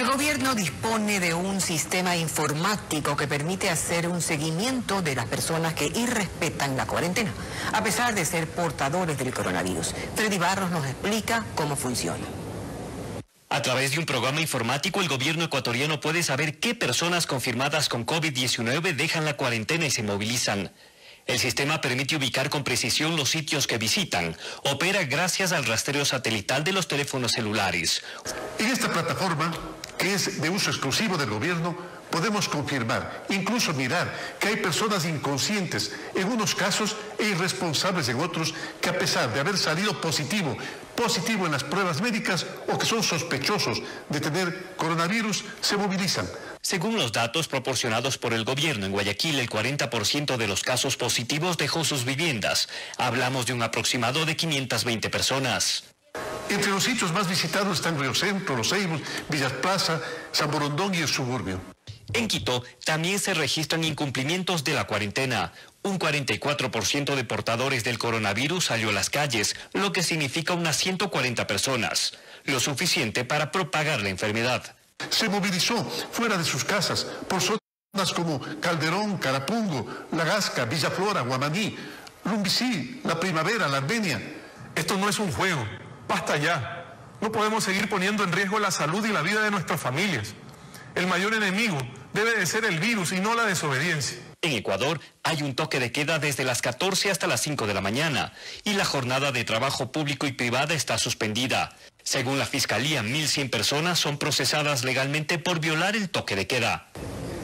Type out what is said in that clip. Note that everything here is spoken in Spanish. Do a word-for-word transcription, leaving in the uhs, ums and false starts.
gobierno dispone de un sistema informático que permite hacer un seguimiento de las personas que irrespetan la cuarentena, a pesar de ser portadores del coronavirus. Freddy Barros nos explica cómo funciona. A través de un programa informático, el gobierno ecuatoriano puede saber qué personas confirmadas con COVID diecinueve dejan la cuarentena y se movilizan. El sistema permite ubicar con precisión los sitios que visitan. Opera gracias al rastreo satelital de los teléfonos celulares. En esta plataforma, que es de uso exclusivo del gobierno, podemos confirmar, incluso mirar, que hay personas inconscientes en unos casos e irresponsables en otros, que a pesar de haber salido positivo, positivo en las pruebas médicas o que son sospechosos de tener coronavirus, se movilizan. Según los datos proporcionados por el gobierno, en Guayaquil el cuarenta por ciento de los casos positivos dejó sus viviendas. Hablamos de un aproximado de quinientas veinte personas. Entre los sitios más visitados están Río Centro, Los Ceibos, Villas Plaza, San Borondón y el suburbio. En Quito también se registran incumplimientos de la cuarentena. Un cuarenta y cuatro por ciento de portadores del coronavirus salió a las calles, lo que significa unas ciento cuarenta personas, lo suficiente para propagar la enfermedad. Se movilizó fuera de sus casas por zonas como Calderón, Carapungo, La Gasca, Villa Flora, Guamaní, Lumbicí, La Primavera, La Armenia. Esto no es un juego, basta ya. No podemos seguir poniendo en riesgo la salud y la vida de nuestras familias. El mayor enemigo debe de ser el virus y no la desobediencia. En Ecuador hay un toque de queda desde las catorce hasta las cinco de la mañana y la jornada de trabajo público y privada está suspendida. Según la Fiscalía, mil cien personas son procesadas legalmente por violar el toque de queda.